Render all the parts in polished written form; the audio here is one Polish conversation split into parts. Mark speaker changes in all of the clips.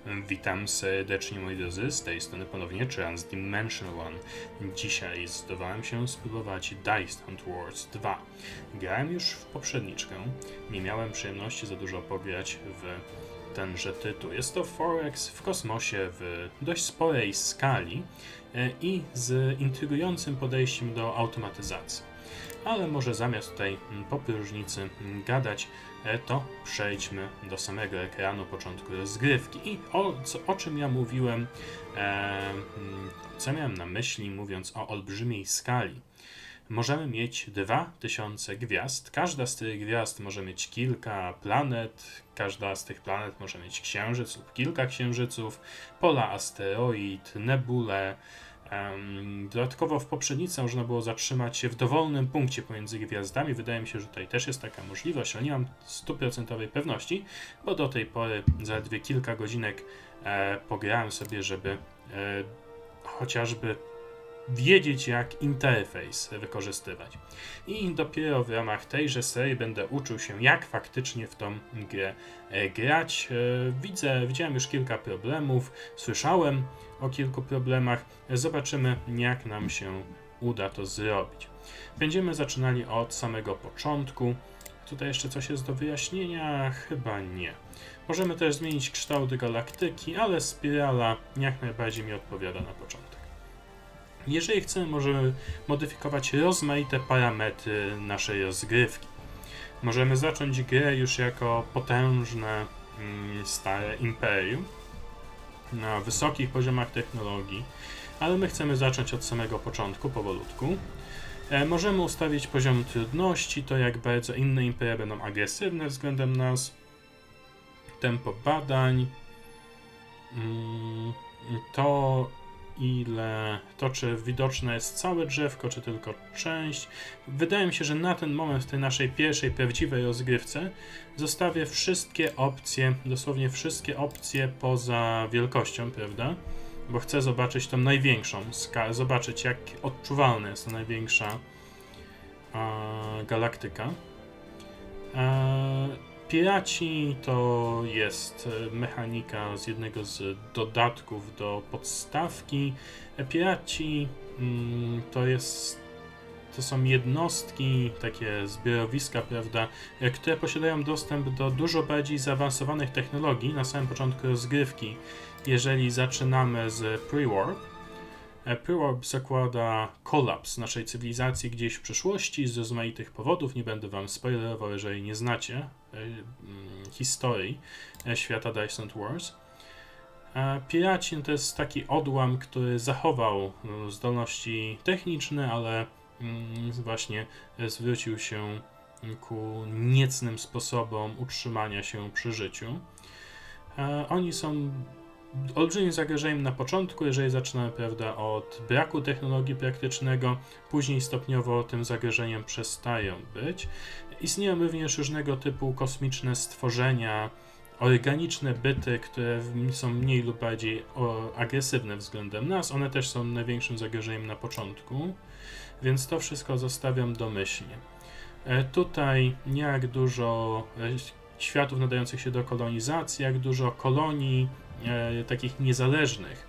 Speaker 1: Witam serdecznie, moi drodzy, z tej strony ponownie Transdimensional One. Dzisiaj zdecydowałem się spróbować Dice Hunt Wars 2. Grałem już w poprzedniczkę, nie miałem przyjemności za dużo pograć w tenże tytuł. Jest to Forex w kosmosie w dość sporej skali i z intrygującym podejściem do automatyzacji. Ale może zamiast tutaj po próżnicy gadać, to przejdźmy do samego ekranu początku rozgrywki. I o czym ja mówiłem, co miałem na myśli, mówiąc o olbrzymiej skali. Możemy mieć 2000 gwiazd. Każda z tych gwiazd może mieć kilka planet. Każda z tych planet może mieć księżyc lub kilka księżyców, pola asteroid, nebule. Dodatkowo w poprzednicy można było zatrzymać się w dowolnym punkcie pomiędzy gwiazdami. Wydaje mi się, że tutaj też jest taka możliwość, ale nie mam 100% pewności, bo do tej pory zaledwie kilka godzinek pograłem sobie, żeby chociażby wiedzieć, jak interfejs wykorzystywać. I dopiero w ramach tejże serii będę uczył się, jak faktycznie w tą grę grać. Widziałem już kilka problemów, słyszałem o kilku problemach. Zobaczymy, jak nam się uda to zrobić. Będziemy zaczynali od samego początku. Tutaj jeszcze coś jest do wyjaśnienia? Chyba nie. Możemy też zmienić kształt galaktyki, ale spirala jak najbardziej mi odpowiada na początek. Jeżeli chcemy, możemy modyfikować rozmaite parametry naszej rozgrywki. Możemy zacząć grę już jako potężne, stare imperium na wysokich poziomach technologii, ale my chcemy zacząć od samego początku, powolutku. Możemy ustawić poziom trudności, to jak bardzo inne imperia będą agresywne względem nas, tempo badań, to czy widoczne jest całe drzewko, czy tylko część. Wydaje mi się, że na ten moment w tej naszej pierwszej, prawdziwej rozgrywce zostawię wszystkie opcje, dosłownie wszystkie opcje poza wielkością, prawda? Bo chcę zobaczyć tą największą skalę, zobaczyć, jak odczuwalna jest ta największa galaktyka. Piraci to jest mechanika z jednego z dodatków do podstawki. Piraci to są jednostki, takie zbiorowiska, prawda, które posiadają dostęp do dużo bardziej zaawansowanych technologii na samym początku rozgrywki. Jeżeli zaczynamy z Pre-Warp, Pre-Warp zakłada kolaps naszej cywilizacji gdzieś w przyszłości z rozmaitych powodów. Nie będę wam spoilerował, jeżeli nie znacie historii świata Dice Hunt Wars. Piraci to jest taki odłam, który zachował zdolności techniczne, ale właśnie zwrócił się ku niecnym sposobom utrzymania się przy życiu. Oni są olbrzymim zagrożeniem na początku, jeżeli zaczynamy, prawda, od braku technologii praktycznego, później stopniowo tym zagrożeniem przestają być. Istnieją również różnego typu kosmiczne stworzenia, organiczne byty, które są mniej lub bardziej agresywne względem nas. One też są największym zagrożeniem na początku, więc to wszystko zostawiam domyślnie. Tutaj nie jak dużo światów nadających się do kolonizacji, jak dużo kolonii takich niezależnych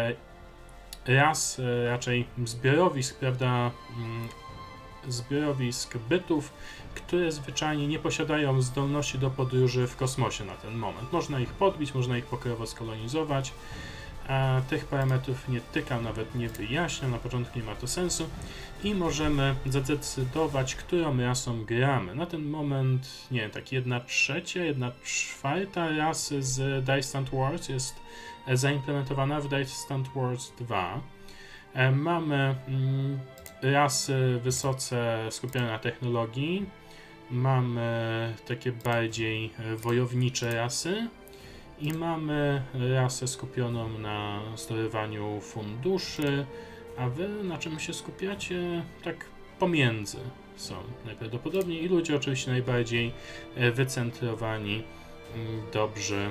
Speaker 1: ras, raczej zbiorowisk, prawda, zbiorowisk bytów, które zwyczajnie nie posiadają zdolności do podróży w kosmosie na ten moment. Można ich podbić, można ich pokojowo skolonizować. Tych parametrów nie tykam, nawet nie wyjaśniam, na początku nie ma to sensu. I możemy zadecydować, którą rasą gramy. Na ten moment, nie wiem, tak 1/3, 1/4 rasy z Dice Hunt Wars jest zaimplementowana w Dice Hunt Wars 2. Mamy rasy wysoce skupione na technologii. Mamy takie bardziej wojownicze rasy. I mamy rasę skupioną na zdobywaniu funduszy, a wy na czym się skupiacie? Tak pomiędzy są najprawdopodobniej i ludzie oczywiście najbardziej wycentrowani, dobrzy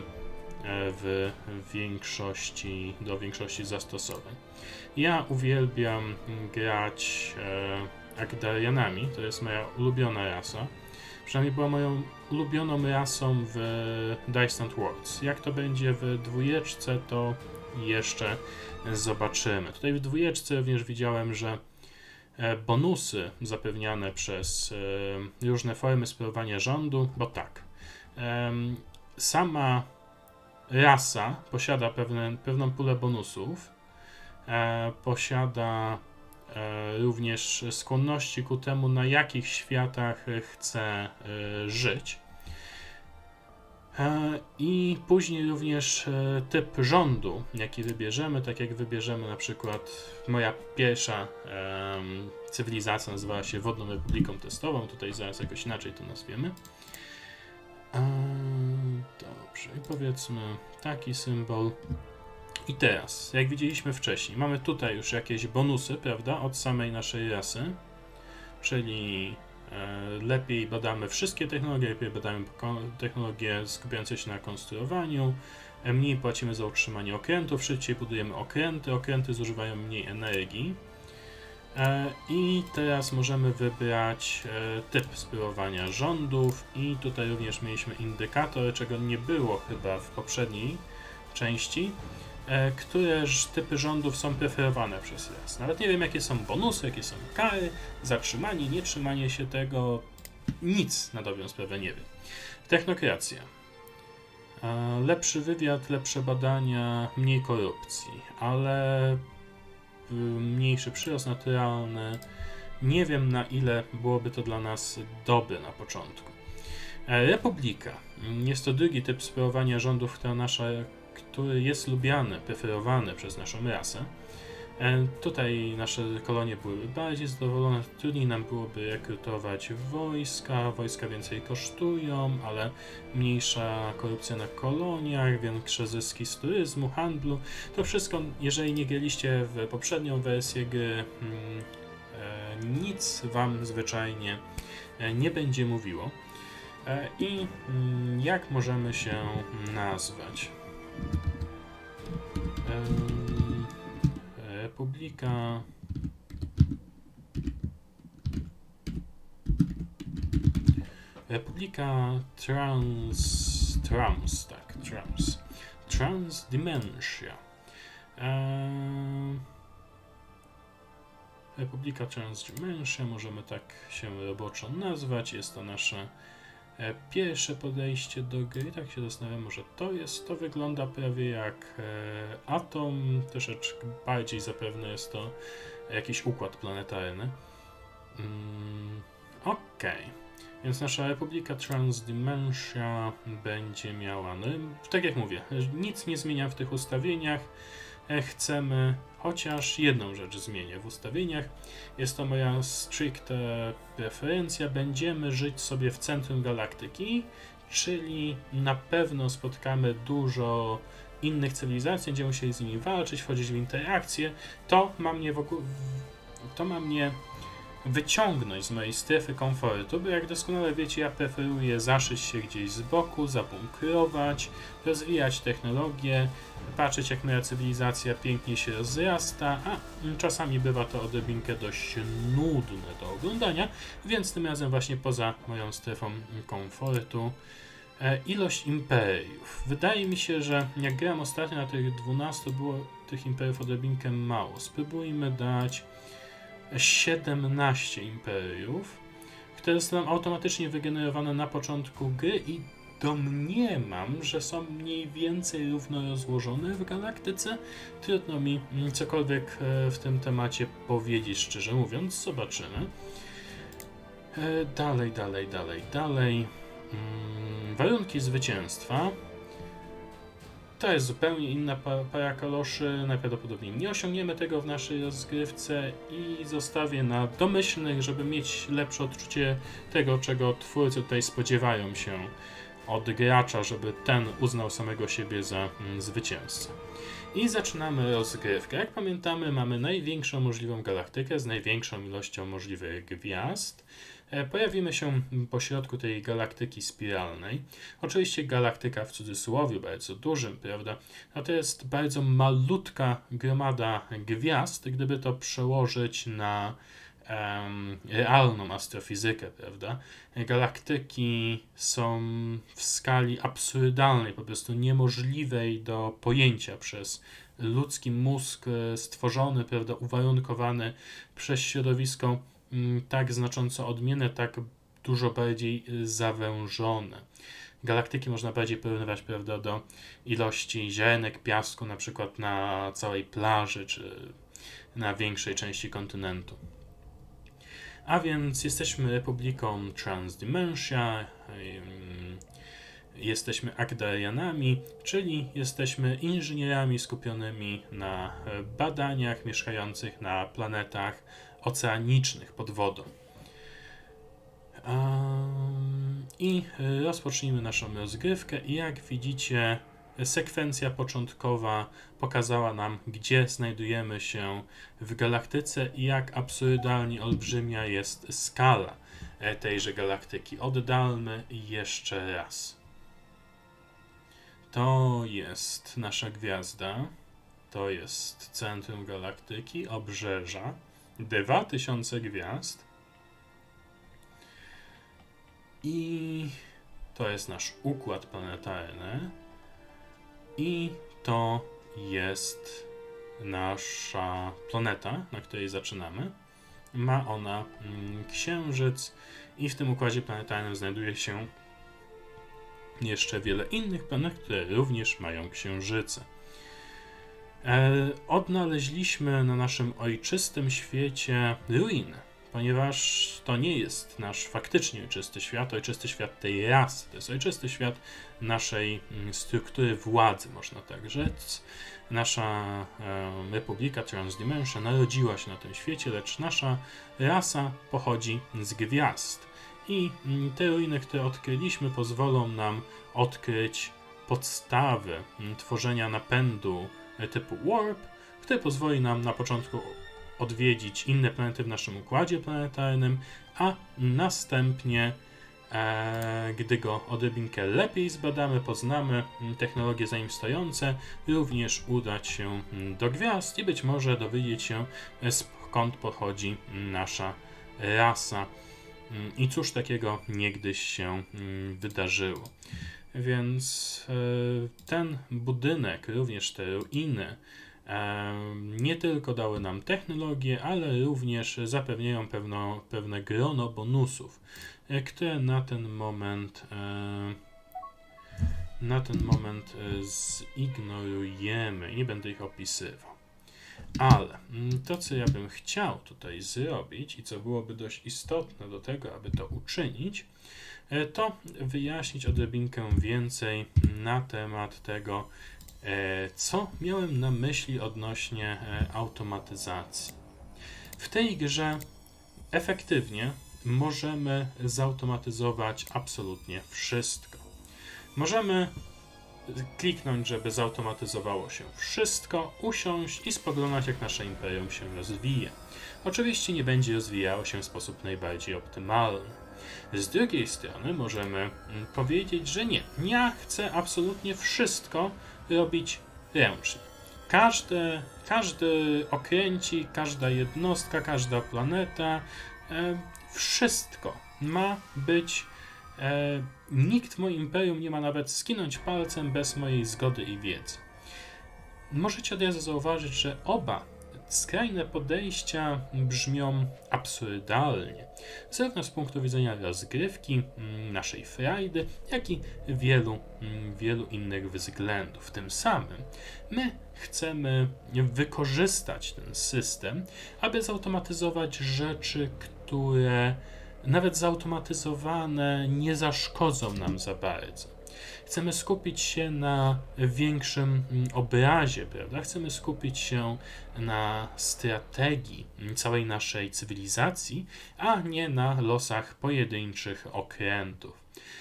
Speaker 1: do większości zastosowań. Ja uwielbiam grać Agdarianami, to jest moja ulubiona rasa. Przynajmniej była moją ulubioną rasą w Distant Worlds. Jak to będzie w dwójeczce, to jeszcze zobaczymy. Tutaj w dwójeczce również widziałem, że bonusy zapewniane przez różne formy sprawowania rządu, bo tak, sama rasa posiada pewną pulę bonusów, posiada również skłonności ku temu, na jakich światach chce żyć. I później również typ rządu, jaki wybierzemy, tak jak wybierzemy na przykład moja pierwsza cywilizacja nazywała się Wodną Republiką Testową, tutaj zaraz jakoś inaczej to nazwiemy. Dobrze, i powiedzmy taki symbol. I teraz, jak widzieliśmy wcześniej, mamy tutaj już jakieś bonusy, prawda, od samej naszej rasy, czyli lepiej badamy wszystkie technologie, lepiej badamy technologie skupiające się na konstruowaniu, mniej płacimy za utrzymanie okrętów, szybciej budujemy okręty zużywają mniej energii. I teraz możemy wybrać typ sprawowania rządów i tutaj również mieliśmy indykator, czego nie było chyba w poprzedniej części, które typy rządów są preferowane przez nas. Nawet nie wiem, jakie są bonusy, jakie są kary, zatrzymanie, nietrzymanie się tego, nic na dobrą sprawę nie wiem. Technokracja. Lepszy wywiad, lepsze badania, mniej korupcji, ale mniejszy przyrost naturalny. Nie wiem, na ile byłoby to dla nas dobre na początku. Republika. Jest to drugi typ sprawowania rządów, który jest lubiany, preferowany przez naszą rasę. Tutaj nasze kolonie byłyby bardziej zadowolone, trudniej nam byłoby rekrutować wojska więcej kosztują, ale mniejsza korupcja na koloniach, większe zyski z turyzmu, handlu. To wszystko, jeżeli nie graliście w poprzednią wersję gry, nic wam zwyczajnie nie będzie mówiło. I jak możemy się nazwać? Republika Transdimensia. Republika Transdimensia, możemy tak się roboczo nazwać. Jest to nasze pierwsze podejście do gry. Tak się zastanawiam, może to wygląda prawie jak Atom, troszeczkę bardziej zapewne jest to jakiś układ planetarny. Okej. Więc nasza Republika Transdimensia będzie miała, no, tak jak mówię, nic nie zmienia w tych ustawieniach. Chcemy chociaż jedną rzecz zmienię w ustawieniach. Jest to moja stricte preferencja. Będziemy żyć sobie w centrum galaktyki, czyli na pewno spotkamy dużo innych cywilizacji, będziemy musieli z nimi walczyć, wchodzić w interakcje. To ma mnie wyciągnąć z mojej strefy komfortu, bo jak doskonale wiecie, ja preferuję zaszyć się gdzieś z boku, zabunkrować, rozwijać technologię, patrzeć jak moja cywilizacja pięknie się rozrasta, a czasami bywa to odrobinkę dość nudne do oglądania, więc tym razem właśnie poza moją strefą komfortu. Ilość imperiów. Wydaje mi się, że jak grałem ostatnio na tych 12, było tych imperiów odrobinkę mało. Spróbujmy dać 17 imperiów, które zostaną automatycznie wygenerowane na początku gry i domniemam, że są mniej więcej równo rozłożone w galaktyce. Trudno mi cokolwiek w tym temacie powiedzieć, szczerze mówiąc. Zobaczymy. Dalej. Warunki zwycięstwa. To jest zupełnie inna para kaloszy, najprawdopodobniej nie osiągniemy tego w naszej rozgrywce i zostawię na domyślnych, żeby mieć lepsze odczucie tego, czego twórcy tutaj spodziewają się od gracza, żeby ten uznał samego siebie za zwycięzcę. I zaczynamy rozgrywkę. Jak pamiętamy, mamy największą możliwą galaktykę z największą ilością możliwych gwiazd. Pojawimy się pośrodku tej galaktyki spiralnej. Oczywiście galaktyka w cudzysłowie, bardzo dużym, prawda? A to jest bardzo malutka gromada gwiazd, gdyby to przełożyć na realną astrofizykę, prawda? Galaktyki są w skali absurdalnej, po prostu niemożliwej do pojęcia przez ludzki mózg stworzony, prawda, uwarunkowany przez środowisko tak znacząco odmienne, tak dużo bardziej zawężone. Galaktyki można bardziej porównywać, prawda, do ilości ziarenek piasku, na przykład na całej plaży, czy na większej części kontynentu. A więc jesteśmy Republiką Transdimensia, jesteśmy Akdarianami, czyli jesteśmy inżynierami skupionymi na badaniach mieszkających na planetach oceanicznych pod wodą. I rozpocznijmy naszą rozgrywkę i jak widzicie, sekwencja początkowa pokazała nam, gdzie znajdujemy się w galaktyce i jak absurdalnie olbrzymia jest skala tejże galaktyki. Oddalmy jeszcze raz. To jest nasza gwiazda, to jest centrum galaktyki, obrzeża, 2000 gwiazd i to jest nasz układ planetarny i to jest nasza planeta, na której zaczynamy. Ma ona księżyc i w tym układzie planetarnym znajduje się jeszcze wiele innych planet, które również mają księżyce. Odnaleźliśmy na naszym ojczystym świecie ruiny, ponieważ to nie jest nasz faktycznie ojczysty świat tej rasy, to jest ojczysty świat naszej struktury władzy, można tak rzec. Nasza Republika Transdimension narodziła się na tym świecie, lecz nasza rasa pochodzi z gwiazd. I te ruiny, które odkryliśmy, pozwolą nam odkryć podstawy tworzenia napędu typu Warp, który pozwoli nam na początku odwiedzić inne planety w naszym układzie planetarnym, a następnie, gdy go odrobinkę lepiej zbadamy, poznamy technologie za nim stojące, również udać się do gwiazd i być może dowiedzieć się, skąd pochodzi nasza rasa i cóż takiego niegdyś się wydarzyło. Więc ten budynek, również te ruiny, nie tylko dały nam technologię, ale również zapewniają pewne grono bonusów, które na ten moment zignorujemy i nie będę ich opisywał. Ale to, co ja bym chciał tutaj zrobić i co byłoby dość istotne do tego, aby to uczynić, to wyjaśnić odrobinkę więcej na temat tego, co miałem na myśli odnośnie automatyzacji. W tej grze efektywnie możemy zautomatyzować absolutnie wszystko. Możemy kliknąć, żeby zautomatyzowało się wszystko, usiąść i spoglądać, jak nasze imperium się rozwija. Oczywiście nie będzie rozwijało się w sposób najbardziej optymalny. Z drugiej strony możemy powiedzieć, że nie. Ja chcę absolutnie wszystko robić ręcznie. Każdy okręcik, każda jednostka, każda planeta, wszystko ma być. Nikt w moim imperium nie ma nawet skinąć palcem bez mojej zgody i wiedzy. Możecie od razu zauważyć, że oba skrajne podejścia brzmią absurdalnie, zarówno z punktu widzenia rozgrywki, naszej frajdy, jak i wielu innych względów. Tym samym my chcemy wykorzystać ten system, aby zautomatyzować rzeczy, które nawet zautomatyzowane nie zaszkodzą nam za bardzo. Chcemy skupić się na większym obrazie, prawda? Chcemy skupić się na strategii całej naszej cywilizacji, a nie na losach pojedynczych okrętów.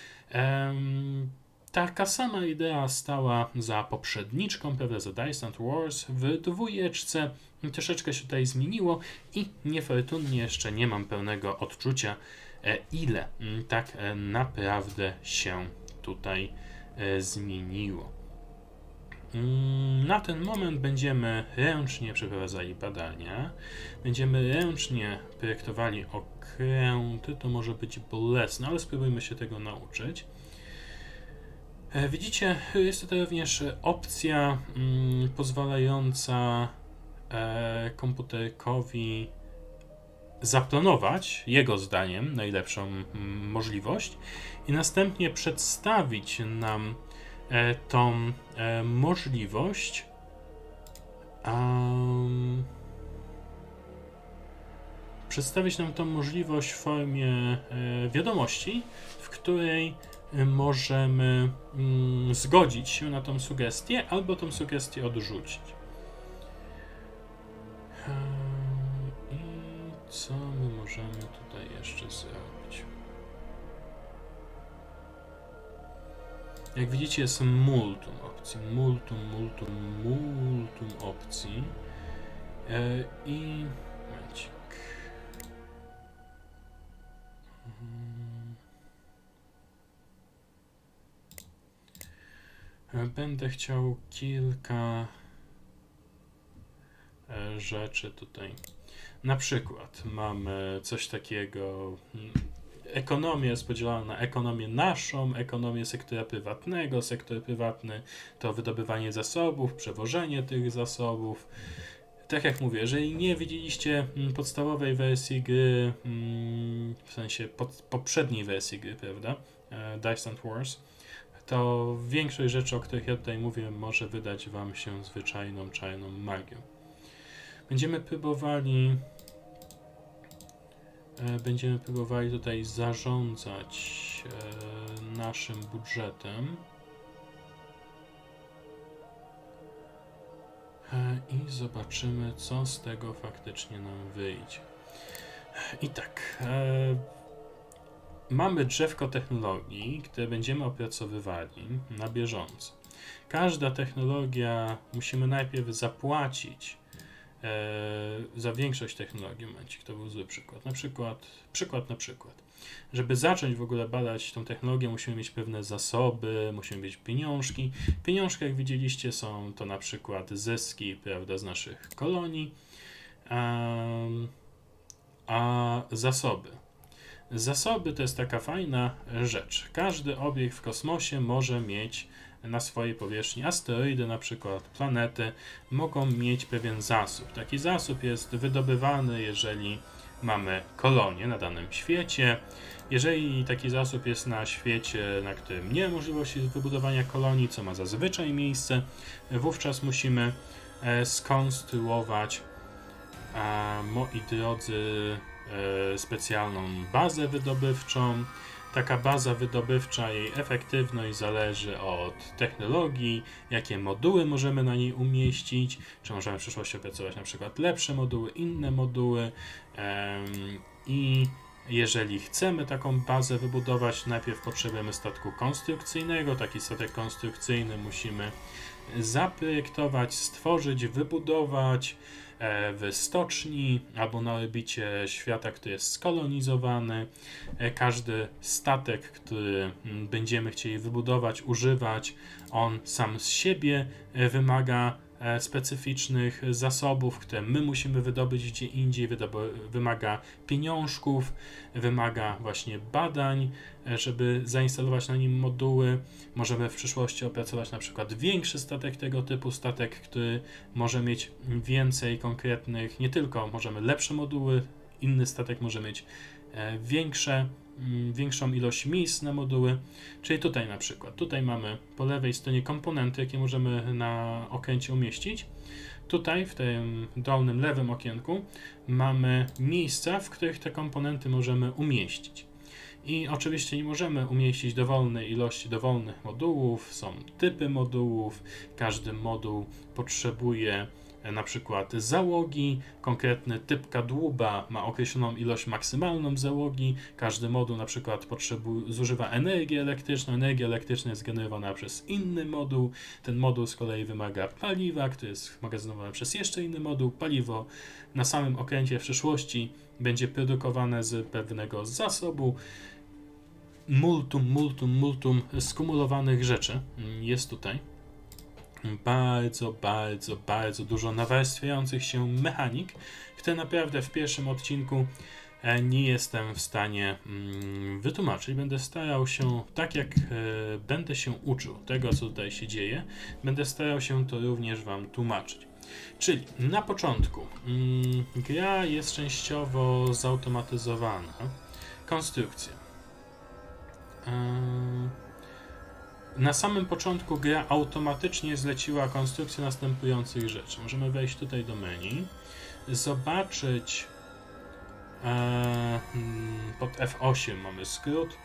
Speaker 1: Taka sama idea stała za poprzedniczką, prawda, za Distant Wars w dwójeczce. Troszeczkę się tutaj zmieniło i niefortunnie jeszcze nie mam pełnego odczucia, ile tak naprawdę się tutaj zmieniło. Na ten moment będziemy ręcznie przeprowadzali badania, będziemy ręcznie projektowali okręty, to może być bolesne, ale spróbujmy się tego nauczyć. Widzicie, jest tutaj również opcja pozwalająca komputerkowi zaplanować, jego zdaniem, najlepszą możliwość i następnie przedstawić nam tą możliwość w formie wiadomości, w której możemy zgodzić się na tą sugestię albo tą sugestię odrzucić. I co my możemy tutaj jeszcze zrobić? Jak widzicie, jest multum opcji. Multum opcji. I momencik. Będę chciał kilka rzeczy tutaj. Na przykład mamy coś takiego. Ekonomia jest podzielona na ekonomię naszą, ekonomię sektora prywatnego. Sektor prywatny to wydobywanie zasobów, przewożenie tych zasobów. Tak jak mówię, jeżeli nie widzieliście podstawowej wersji gry, w sensie poprzedniej wersji gry, prawda, Dice Wars, to większość rzeczy, o których ja tutaj mówię, może wydać wam się zwyczajną, czarną magią. Będziemy próbowali tutaj zarządzać naszym budżetem i zobaczymy, co z tego faktycznie nam wyjdzie. I tak, mamy drzewko technologii, które będziemy opracowywali na bieżąco. Każda technologia musimy najpierw zapłacić za większość technologii. Momencik, to był zły przykład. Na przykład. Żeby zacząć w ogóle badać tą technologię, musimy mieć pewne zasoby, musimy mieć pieniążki. Pieniążki, jak widzieliście, są to na przykład zyski, prawda, z naszych kolonii, a zasoby. Zasoby to jest taka fajna rzecz. Każdy obiekt w kosmosie może mieć na swojej powierzchni asteroidy, na przykład planety, mogą mieć pewien zasób. Taki zasób jest wydobywany, jeżeli mamy kolonię na danym świecie. Jeżeli taki zasób jest na świecie, na którym nie ma możliwości wybudowania kolonii, co ma zazwyczaj miejsce, wówczas musimy skonstruować, moi drodzy, specjalną bazę wydobywczą. Taka baza wydobywcza, jej efektywność zależy od technologii, jakie moduły możemy na niej umieścić, czy możemy w przyszłości opracować na przykład lepsze moduły, inne moduły i jeżeli chcemy taką bazę wybudować, najpierw potrzebujemy statku konstrukcyjnego. Taki statek konstrukcyjny musimy zaprojektować, stworzyć, wybudować w stoczni albo na orbicie świata, który jest skolonizowany. Każdy statek, który będziemy chcieli wybudować, używać, on sam z siebie wymaga specyficznych zasobów, które my musimy wydobyć gdzie indziej, wymaga pieniążków, wymaga właśnie badań, żeby zainstalować na nim moduły. Możemy w przyszłości opracować na przykład większy statek tego typu, statek, który może mieć więcej konkretnych, nie tylko możemy lepsze moduły, inny statek może mieć większą ilość miejsc na moduły, czyli tutaj na przykład. Tutaj mamy po lewej stronie komponenty, jakie możemy na okręcie umieścić. Tutaj w tym dolnym lewym okienku mamy miejsca, w których te komponenty możemy umieścić. I oczywiście nie możemy umieścić dowolnej ilości dowolnych modułów, są typy modułów, każdy moduł potrzebuje na przykład załogi, konkretny typ kadłuba ma określoną ilość maksymalną załogi, każdy moduł na przykład zużywa energię elektryczna jest generowana przez inny moduł, ten moduł z kolei wymaga paliwa, które jest magazynowane przez jeszcze inny moduł, paliwo na samym okręcie w przyszłości będzie produkowane z pewnego zasobu. Multum skumulowanych rzeczy jest tutaj. bardzo dużo nawarstwiających się mechanik, które naprawdę w pierwszym odcinku nie jestem w stanie wytłumaczyć. Będę starał się, tak jak będę się uczył tego, co tutaj się dzieje, będę starał się to również Wam tłumaczyć. Czyli na początku gra jest częściowo zautomatyzowana. Konstrukcja. Na samym początku gra automatycznie zleciła konstrukcję następujących rzeczy. Możemy wejść tutaj do menu, zobaczyć pod F8 mamy skrót.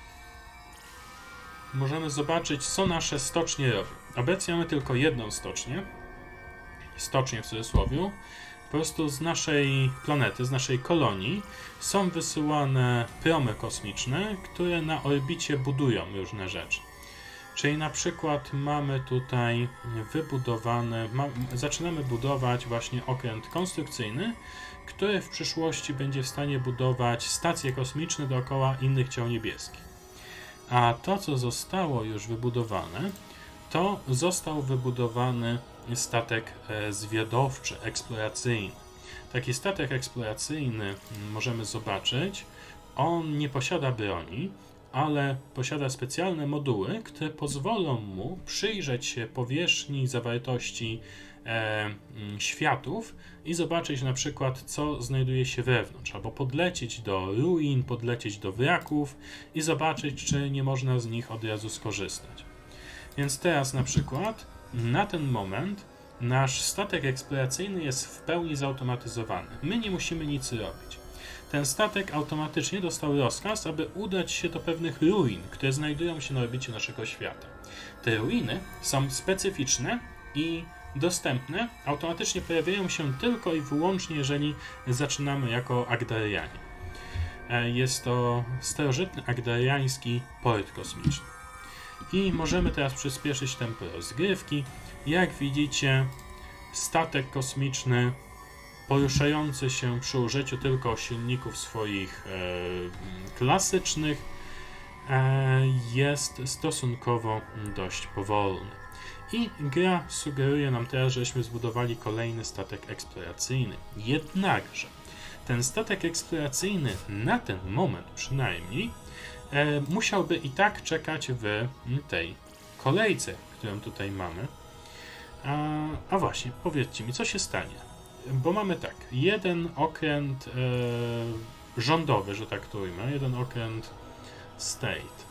Speaker 1: Możemy zobaczyć, co nasze stocznie robią. Obecnie mamy tylko jedną stocznię w cudzysłowie. Po prostu z naszej planety, z naszej kolonii są wysyłane promy kosmiczne, które na orbicie budują różne rzeczy. Czyli na przykład mamy tutaj wybudowany, zaczynamy budować właśnie okręt konstrukcyjny, który w przyszłości będzie w stanie budować stacje kosmiczne dookoła innych ciał niebieskich. A to, co zostało już wybudowane, to został wybudowany statek zwiadowczy, eksploracyjny. Taki statek eksploracyjny możemy zobaczyć, on nie posiada broni, ale posiada specjalne moduły, które pozwolą mu przyjrzeć się powierzchni zawartości światów i zobaczyć na przykład, co znajduje się wewnątrz, albo podlecieć do ruin, podlecieć do wraków i zobaczyć, czy nie można z nich od razu skorzystać. Więc teraz na przykład na ten moment nasz statek eksploracyjny jest w pełni zautomatyzowany. My nie musimy nic robić. Ten statek automatycznie dostał rozkaz, aby udać się do pewnych ruin, które znajdują się na orbicie naszego świata. Te ruiny są specyficzne i dostępne, automatycznie pojawiają się tylko i wyłącznie, jeżeli zaczynamy jako Agdarianie. Jest to starożytny agdariański port kosmiczny. I możemy teraz przyspieszyć tempo rozgrywki. Jak widzicie, statek kosmiczny poruszający się przy użyciu tylko silników swoich klasycznych jest stosunkowo dość powolny. I gra sugeruje nam teraz, żeśmy zbudowali kolejny statek eksploracyjny. Jednakże ten statek eksploracyjny na ten moment przynajmniej musiałby i tak czekać w tej kolejce, którą tutaj mamy. A właśnie, powiedzcie mi, co się stanie? Bo mamy tak, jeden okręt rządowy, że tak to ujmę, jeden okręt state.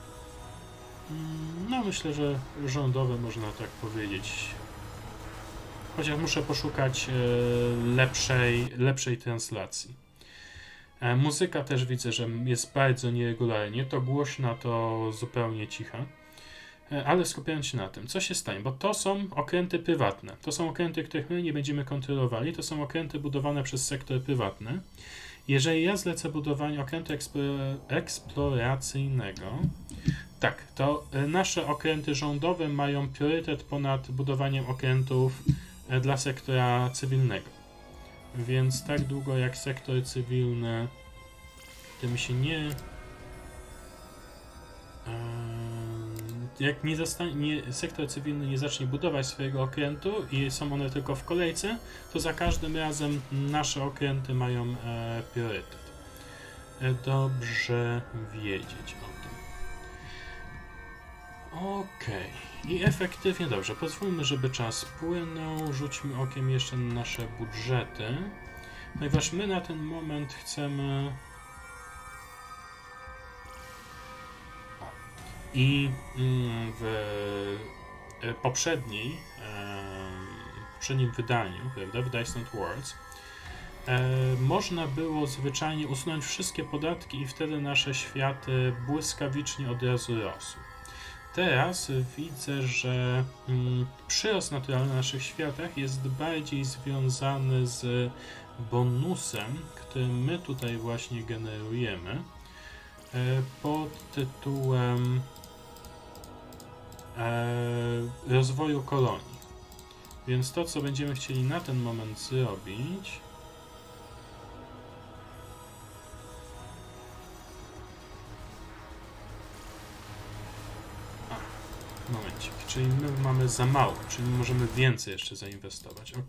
Speaker 1: No myślę, że rządowy można tak powiedzieć. Chociaż muszę poszukać lepszej translacji. Muzyka też widzę, że jest bardzo nieregularnie, to głośna, to zupełnie cicha. Ale skupiając się na tym, co się stanie, bo to są okręty prywatne. To są okręty, których my nie będziemy kontrolowali, to są okręty budowane przez sektor prywatny. Jeżeli ja zlecę budowanie okrętu eksploracyjnego, tak, to nasze okręty rządowe mają priorytet ponad budowaniem okrętów dla sektora cywilnego. Więc tak długo jak sektor cywilny tym się nie... Jak sektor cywilny nie zacznie budować swojego okrętu i są one tylko w kolejce, to za każdym razem nasze okręty mają priorytet. Dobrze wiedzieć o tym. Okej. I efektywnie, dobrze, pozwólmy, żeby czas płynął. Rzućmy okiem jeszcze na nasze budżety. Ponieważ my na ten moment chcemy... I w poprzednim wydaniu, prawda, w Dice Not Worlds, można było zwyczajnie usunąć wszystkie podatki i wtedy nasze światy błyskawicznie od razu rosły. Teraz widzę, że przyrost naturalny na naszych światach jest bardziej związany z bonusem, który my tutaj właśnie generujemy pod tytułem rozwoju kolonii. Więc to, co będziemy chcieli na ten moment zrobić, momencik, czyli my mamy za mało, czyli możemy więcej jeszcze zainwestować. Ok.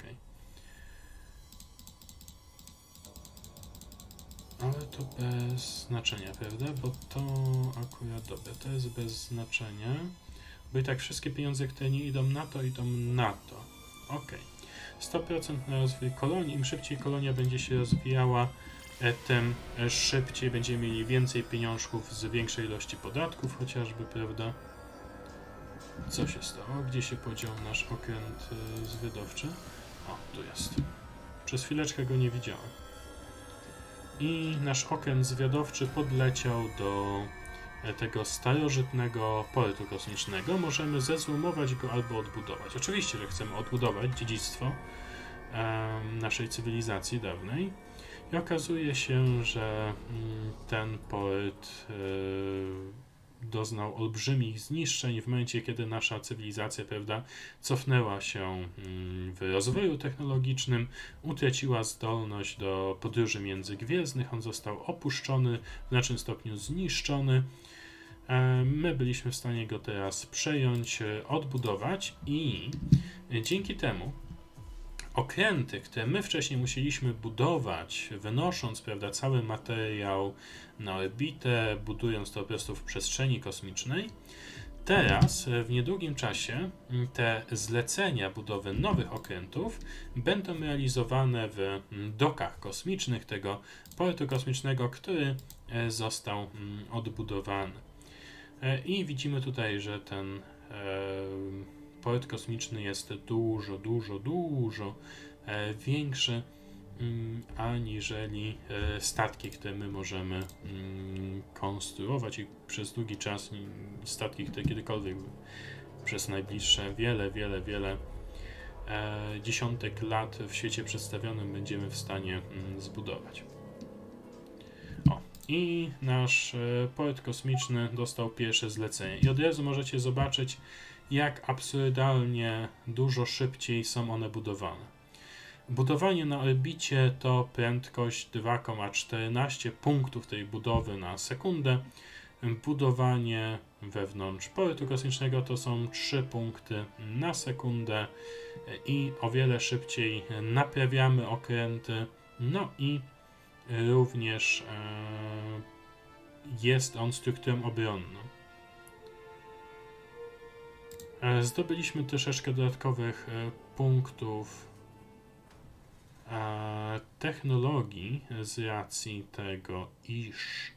Speaker 1: Ale to bez znaczenia, prawda? Bo to akurat dobre, to jest bez znaczenia. Bo i tak wszystkie pieniądze, które nie idą na to, idą na to. Ok. 100% na rozwój kolonii. Im szybciej kolonia będzie się rozwijała, tym szybciej będziemy mieli więcej pieniążków z większej ilości podatków chociażby, prawda? Co się stało? Gdzie się podział nasz okręt zwiadowczy? O, tu jest. Przez chwileczkę go nie widziałem. I nasz okręt zwiadowczy podleciał do tego starożytnego portu kosmicznego. Możemy zezłomować go albo odbudować. Oczywiście, że chcemy odbudować dziedzictwo naszej cywilizacji dawnej. I okazuje się, że ten port doznał olbrzymich zniszczeń w momencie, kiedy nasza cywilizacja, prawda, cofnęła się w rozwoju technologicznym, utraciła zdolność do podróży międzygwiezdnych, on został opuszczony, w znacznym stopniu zniszczony. My byliśmy w stanie go teraz przejąć, odbudować i dzięki temu okręty, które my wcześniej musieliśmy budować, wynosząc, prawda, cały materiał na orbitę, budując to po prostu w przestrzeni kosmicznej, teraz w niedługim czasie te zlecenia budowy nowych okrętów będą realizowane w dokach kosmicznych tego portu kosmicznego, który został odbudowany. I widzimy tutaj, że ten port kosmiczny jest dużo większy aniżeli statki, które my możemy konstruować i przez długi czas statki, które kiedykolwiek przez najbliższe wiele dziesiątek lat w świecie przedstawionym będziemy w stanie zbudować. O, i nasz port kosmiczny dostał pierwsze zlecenie i od razu możecie zobaczyć, jak absurdalnie dużo szybciej są one budowane. Budowanie na orbicie to prędkość 2,14 punktów tej budowy na sekundę. Budowanie wewnątrz portu kosmicznego to są 3 punkty na sekundę i o wiele szybciej naprawiamy okręty. No i również jest on strukturą obronną. Zdobyliśmy troszeczkę dodatkowych punktów technologii z racji tego, iż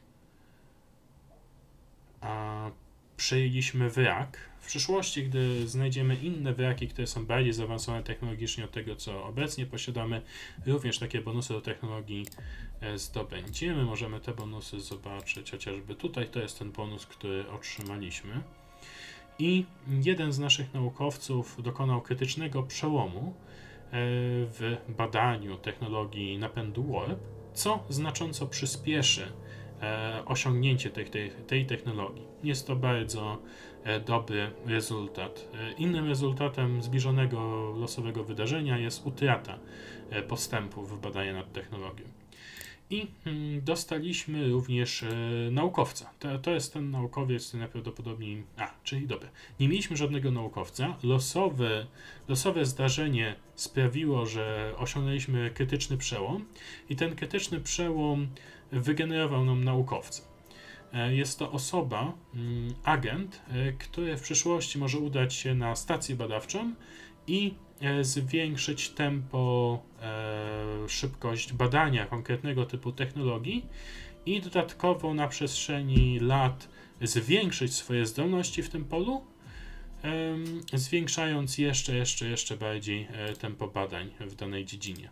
Speaker 1: przejęliśmy wrak. W przyszłości, gdy znajdziemy inne wraki, które są bardziej zaawansowane technologicznie od tego, co obecnie posiadamy, również takie bonusy do technologii zdobędziemy. Możemy te bonusy zobaczyć chociażby tutaj. To jest ten bonus, który otrzymaliśmy. I jeden z naszych naukowców dokonał krytycznego przełomu w badaniu technologii napędu warp, co znacząco przyspieszy osiągnięcie tej technologii. Jest to bardzo dobry rezultat. Innym rezultatem zbliżonego losowego wydarzenia jest utrata postępów w badaniu nad technologią. I dostaliśmy również naukowca. To jest ten naukowiec, który najprawdopodobniej... czyli dobra. Nie mieliśmy żadnego naukowca. Losowe zdarzenie sprawiło, że osiągnęliśmy krytyczny przełom i ten krytyczny przełom wygenerował nam naukowca. Jest to osoba, agent, który w przyszłości może udać się na stację badawczą i zwiększyć tempo, szybkość badania konkretnego typu technologii i dodatkowo na przestrzeni lat zwiększyć swoje zdolności w tym polu, zwiększając jeszcze bardziej tempo badań w danej dziedzinie.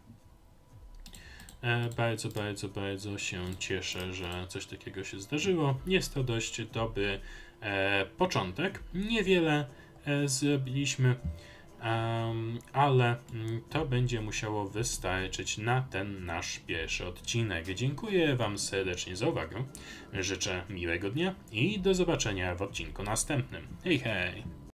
Speaker 1: Bardzo się cieszę, że coś takiego się zdarzyło. Jest to dość dobry początek. Niewiele zrobiliśmy, ale to będzie musiało wystarczyć na ten nasz pierwszy odcinek. Dziękuję Wam serdecznie za uwagę. Życzę miłego dnia i do zobaczenia w odcinku następnym. Hej!